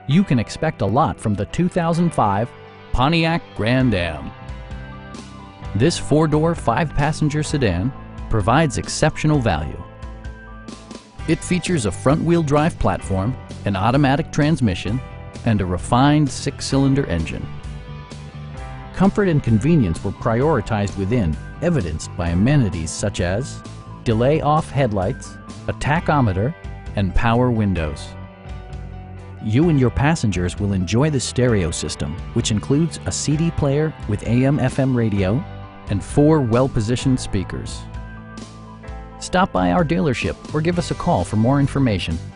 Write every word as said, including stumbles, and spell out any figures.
You can expect a lot from the two thousand five Pontiac Grand Am. This four-door, five-passenger sedan provides exceptional value. It features a front-wheel drive platform, an automatic transmission, and a refined six-cylinder engine. Comfort and convenience were prioritized within, evidenced by amenities such as delay-off headlights, a tachometer, and power windows. You and your passengers will enjoy the stereo system, which includes a C D player with A M F M radio and four well-positioned speakers. Stop by our dealership or give us a call for more information.